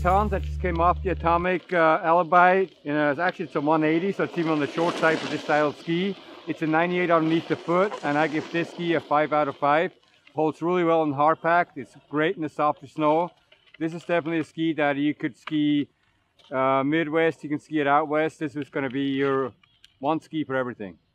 tons. I just came off the Atomic Alibi. It's a 180, so it's even on the short side for this style of ski. It's a 98 underneath the foot, and I give this ski a 5 out of 5. Holds really well in hard pack. It's great in the softer snow. This is definitely a ski that you could ski Midwest. You can ski it out west. This is going to be your one ski for everything.